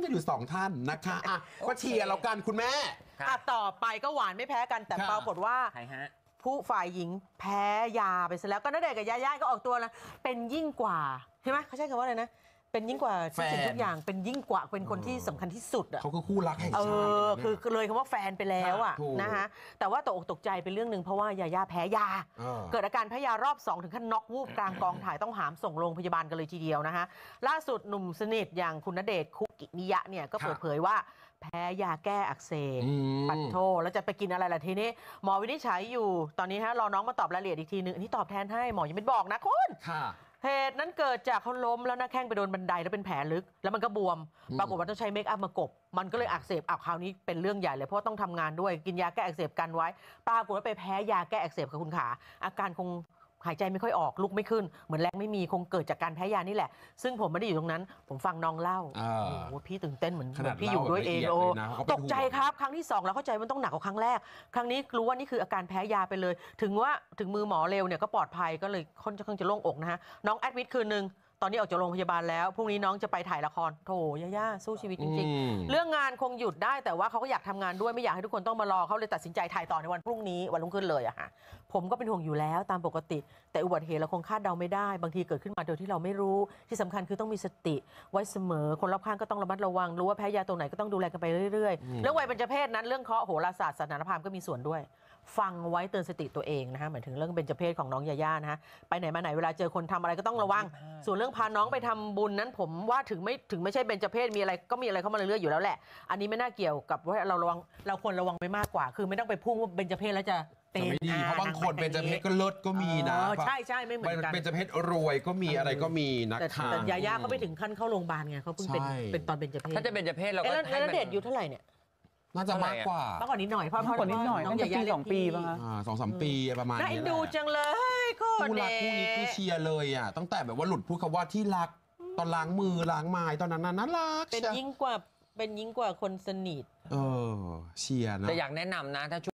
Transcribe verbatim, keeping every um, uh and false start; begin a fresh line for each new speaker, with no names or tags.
กันอยู่สองท่านนะคะอ่ะก็เชียร์แล้วกันคุณแม่
อ่ะต่อไปก็หวานไม่แพ้กันแต่ปรากฏว่าผู้ฝ่ายหญิงแพ้ยาไปซะแล้วก็ณเดชน์กับยาย่าก็ออกตัวแล้วเป็นยิ่งกว่าใช่ไหมเขาใช้คำว่าอะไรนะเป็นยิ่งกว่าทุกสิ่งทุกอย่างเป็นยิ่งกว่าเป็นคนที่สำคัญที่สุดอ่ะ
เขาก็คู่รักแห่งชาติ
เออคือเลยคำว่าแฟนไปแล้วอ่ะนะคะแต่ว่าตกอกตกใจเป็นเรื่องหนึ่งเพราะว่ายาย่าแพ้ยาเกิดอาการแพ้ยารอบสองถึงขั้นน็อกวูบกลางกองถ่ายต้องหามส่งโรงพยาบาลกันเลยทีเดียวนะคะล่าสุดหนุ่มสนิทอย่างคุณณเดชน์คุกิมิยะเนี่ยก็เปิดเผยว่าแพ้ยาแก้อักเสบปัดโทแล้วจะไปกินอะไรล่ะทีนี้หมอวินิจฉัยอยู่ตอนนี้ฮะรอน้องมาตอบรายละเอียดอีกทีนึงอันนี้ตอบแทนให้หมอยังไม่บอกนะคุณเหตุนั้นเกิดจากเขาล้มแล้วหน้าแข้งไปโดนบันไดแล้วเป็นแผลลึกแล้วมันก็บวมปรากฏว่าต้องใช้เมคอัพมากบมันก็เลยอักเสบอ่ะคราวนี้เป็นเรื่องใหญ่เลยเพราะต้องทำงานด้วยกินยาแก้อักเสบกันไว้ปรากฏว่าไปแพ้ยาแก้อักเสบกับคุณขาอาการคงหายใจไม่ค่อยออกลุกไม่ขึ้นเหมือนแรงไม่มีคงเกิดจากการแพ้ยานี่แหละซึ่งผมไม่ได้อยู่ตรงนั้นผมฟังน้องเล่าโอ้โหพี่ตื่นเต้นเหมือนพี่อยู่ด้วยเองโอ้ตกใจครับครั้งที่สองแล้วเข้าใจมันต้องหนักกว่าครั้งแรกครั้งนี้รู้ว่านี่คืออาการแพ้ยาไปเลยถึงว่าถึงมือหมอเร็วเนี่ยก็ปลอดภัยก็เลยค่อนข้างจะโล่งอกนะฮะน้องแอดมิดคืนนึงตอนนี้ออกจากโรงพยาบาลแล้วพรุ่งนี้น้องจะไปถ่ายละครโถย่าย่าสู้ชีวิตจริงๆเรื่องงานคงหยุดได้แต่ว่าเขาก็อยากทำงานด้วยไม่อยากให้ทุกคนต้องมารอเขาเลยตัดสินใจถ่ายต่อในวันพรุ่งนี้วันรุ่งขึ้นเลยอะค่ะผมก็เป็นห่วงอยู่แล้วตามปกติแต่อุบัติเหตุเราคงคาดเดาไม่ได้บางทีเกิดขึ้นมาโดยที่เราไม่รู้ที่สำคัญคือต้องมีสติไว้เสมอคนรอบข้างก็ต้องระมัดระวังรู้ว่าแพ้ยาตัวไหนก็ต้องดูแลกันไปเรื่อยๆเรื่องวัยเบญจเพศนั้นเรื่องเคราะห์โหราศาสตร์ศาสนาพราหมณ์ก็มีส่วนด้วยฟังไว้เตือนสติตัวเองนะฮะหมายถึงเรื่องเบญจเพศของน้องยาย่านะฮะไปไหนมาไหนเวลาเจอคนทำอะไรก็ต้องระวังส่วนเรื่องพาน้องไปทำบุญนั้นผมว่าถึงไม่ถึงไม่ใช่เบญจเพศมีอะไรก็มีอะไรเข้ามาเรื่อยๆอยู่แล้วแหละอันนี้ไม่น่าเกี่ยวกับว่าเราระวังเราควรระวังไปมากกว่าคือไม่ต้องไปพุ่งว่าเบญจเพศแล้วจะเป็น
ไม่ดีเพราะบางคนเบญจเพศก็เลิศก็มีนะ
ใช่ใช่ไม่เหมือนกัน
เบญจเพศรวยก็มีอะไรก็มีนะคะ
แต่ยาย่าเขาไม่ถึงขั้นเข้าโรงพยาบาลไงเขาเพิ่งเป็นเป็นตอนเบญจเพศ
ถ้าจะเบญจเพศเราก็
แล้วณเดชน์อยู่เท่าไหร่เนี่ย
น่าจะมากกว่าม
ากกว่านิดหน่อยเพราะ
มากกว่านิดหน่อยน้องยาย่าสองปีป่ะคะ
สองสามปีประมาณนี้
น่าเอ็นดูจังเลย
คู่รักคู่นี้คือเชียร์เลยอ่ะตั้งแต่แบบว่าหลุดพูดคำว่าที่รักตอนล้างมือล้างไม้ตอนนั้นน่ารัก
เป็นยิ่งกว่าเป็นยิ่งกว่าคนสนิท
เออเชียร์นะ
แต่อยากแนะนำนะถ้า